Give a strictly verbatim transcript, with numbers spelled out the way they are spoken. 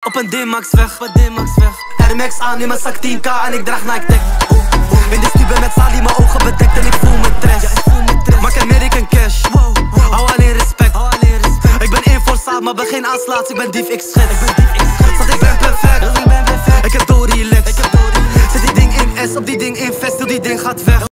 Op een D-Max weg, op een D-Max weg. Air Max aan in mijn zak tien k en ik draag Nike Tech. In de stube met Sally, mijn ogen bedekt en ik voel me trash. Maak American cash, hou alleen respect. Ik ben één voor zaad, maar ben geen aanslaats, ik ben dief, ik schet. Want ik ben perfect.